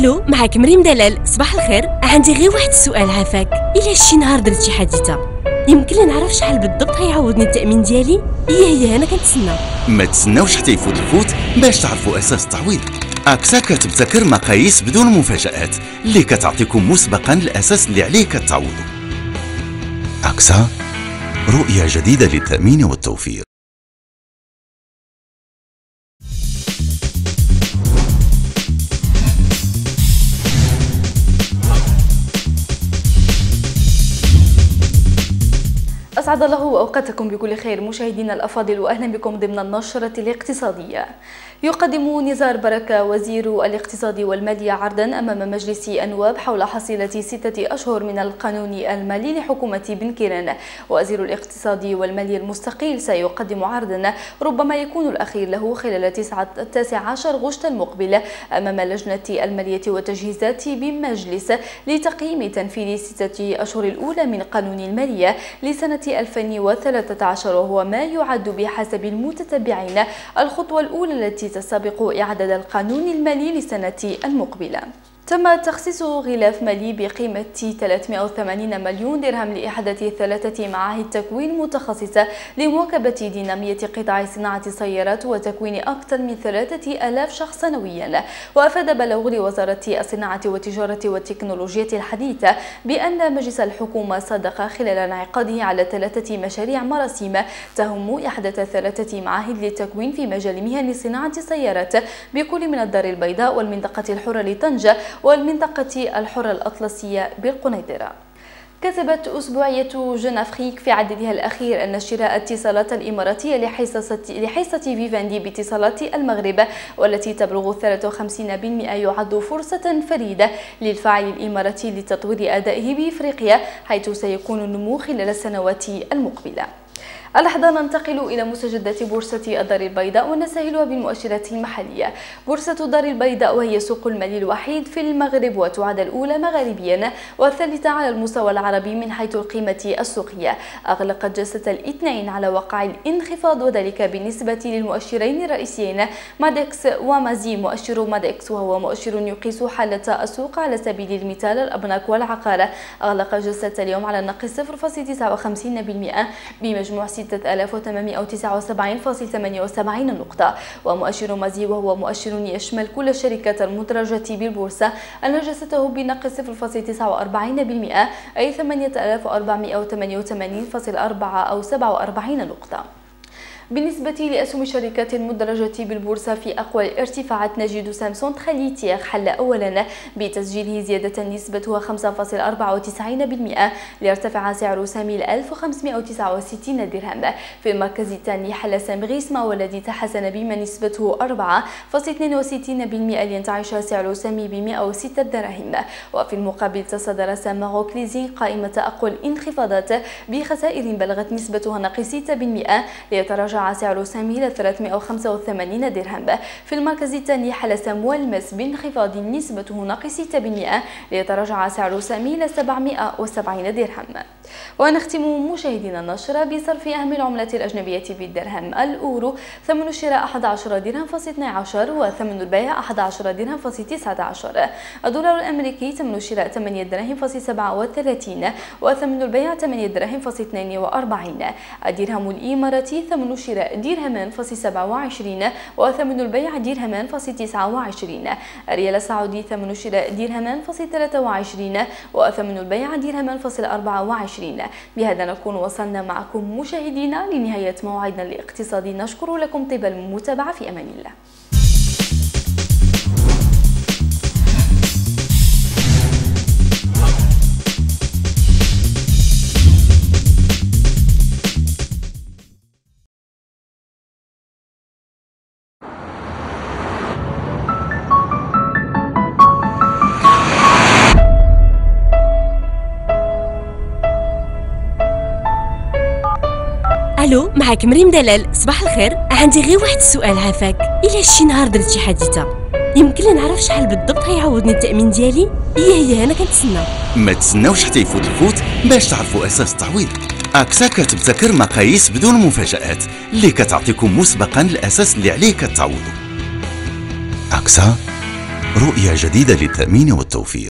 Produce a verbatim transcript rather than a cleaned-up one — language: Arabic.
الو، معاك مريم دلال. صباح الخير، عندي غير واحد السؤال عافاك. الا شي نهار درت شي حادثه يمكن لي نعرف شحال بالضبط هيعوضني التامين ديالي؟ هي هي انا كنتسنى. ما تسناوش حتى يفوت الفوت باش تعرفوا اساس التعويض. اكسا كتبتكر مقاييس بدون مفاجآت اللي كتعطيكم مسبقا الاساس اللي عليه كتعوضوا. اكسا، رؤية جديدة للتأمين والتوفير. أسعد الله أوقاتكم بكل خير مشاهدينا الأفاضل، وأهلا بكم ضمن النشرة الاقتصادية. يقدم نزار بركة وزير الاقتصاد والمالية عرضا أمام مجلس النواب حول حصيلة ستة أشهر من القانون المالي لحكومة بن كيران. وزير الاقتصاد والمالية المستقيل سيقدم عرضا ربما يكون الأخير له خلال التاسع عشر غشت المقبل أمام لجنة المالية والتجهيزات بمجلس لتقييم تنفيذ ستة أشهر الأولى من قانون المالية لسنة ألفين وثلاثة عشر، وهو ما يعد بحسب المتتبعين الخطوة الأولى التي تسابق إعداد القانون المالي للسنة المقبلة. تم تخصيص غلاف مالي بقيمة ثلاثمائة وثمانين مليون درهم لإحداث ثلاثة معاهد تكوين متخصصة لمواكبة دينامية قطاع صناعة السيارات وتكوين أكثر من ثلاثة آلاف شخص سنويا. وأفاد بلغ لوزارة الصناعة والتجارة والتكنولوجيا الحديثة بأن مجلس الحكومة صادق خلال انعقاده على ثلاثة مشاريع مراسيم تهم إحداث ثلاثة معاهد للتكوين في مجال مهن صناعة السيارات بكل من الدار البيضاء والمنطقة الحرة لطنجة والمنطقة الحرة الأطلسية بالقنيطرة. كتبت أسبوعية جون أفريك في عددها الأخير أن شراء اتصالات الإماراتية لحصة لحصة فيفاندي باتصالات المغرب والتي تبلغ ثلاثة وخمسين بالمئة يعد فرصة فريدة للفاعل الإماراتي لتطوير أدائه بإفريقيا، حيث سيكون النمو خلال السنوات المقبلة. اللحظة ننتقل إلى مستجدات بورصة الدار البيضاء ونستهلها بالمؤشرات المحلية. بورصة الدار البيضاء وهي سوق المال الوحيد في المغرب وتعد الأولى مغاربيا والثالثة على المستوى العربي من حيث القيمة السوقية، أغلقت جلسة الاثنين على وقع الانخفاض، وذلك بالنسبة للمؤشرين الرئيسيين مادكس ومازي. مؤشر مادكس وهو مؤشر يقيس حالة السوق على سبيل المثال الأبناك والعقار، أغلق جلسة اليوم على نقص صفر فاصلة تسعة وخمسين بالمئة بمجموع ستة آلاف وثمانمائة وتسعة وسبعين فاصلة ثمانية وسبعين نقطة. ومؤشر مازي وهو مؤشر يشمل كل الشركات المدرجة بالبورصة أن جلسته بنقص صفر فاصلة تسعة وأربعين بالمئة أي ثمانية آلاف وأربعمائة وثمانية وثمانين فاصلة أربعة أو سبعة وأربعين نقطة. بالنسبة لأسهم الشركات المدرجة بالبورصة في أقوى الارتفاعات نجد سامسونج خليتير حل أولا بتسجيله زيادة نسبتها خمسة فاصلة أربعة وتسعين بالمئة ليرتفع سعر سهم ألف وخمسمائة وتسعة وستين درهم. في المركز الثاني حل سهم غيسما والذي تحسن بما نسبته أربعة فاصلة اثنين وستين بالمئة لينتعش سعر سهم ب مائة وستة دراهم. وفي المقابل تصدر سهم ماروك ليزين قائمة أقوى الانخفاضات بخسائر بلغت نسبتها ناقص ستة بالمئة ليتراجع سعر سهمه إلى ثلاثمائة وخمسة وثمانين درهم. في المركز الثاني حل سهم والمس بانخفاض نسبته ناقص ستة بالمئة ليتراجع سعر سهمه إلى سبعمائة وسبعين درهم. ونختم مشاهدينا النشرة بصرف أهم العملات الأجنبية بالدرهم. الأورو ثمن الشراء أحد عشر درهم فاصلة اثني عشر وثمن البيع أحد عشر درهم فاصلة تسعة عشر. الدولار الأمريكي ثمن الشراء ثمانية دراهم فاصلة سبعة وثلاثين وثمن البيع ثمانية دراهم فاصلة اثنين وأربعين. الدرهم الإماراتي ثمن الشراء درهمان فاصلة سبعة وعشرين وثمن البيع درهمان فاصلة تسعة وعشرين. الريال السعودي ثمن الشراء درهمان فاصلة ثلاثة وعشرين وثمن البيع درهمان فاصلة أربعة وعشرين. بهذا نكون وصلنا معكم مشاهدينا لنهاية موعدنا الاقتصادي. نشكر لكم طيب المتابعة، في أمان الله. الو، معاك مريم دلال. صباح الخير، عندي غير واحد السؤال عافاك. الا شي نهار درت شي حادثه يمكن لي نعرف شحال بالضبط هيعوضني التامين ديالي؟ هي هي انا كنتسنى. ما تسناوش حتى يفوت الفوت باش تعرفوا اساس التعويض. اكسا كتبتكر مقاييس بدون مفاجآت اللي كتعطيكم مسبقا الاساس اللي عليه كتعوضوا. اكسا، رؤية جديدة للتأمين والتوفير.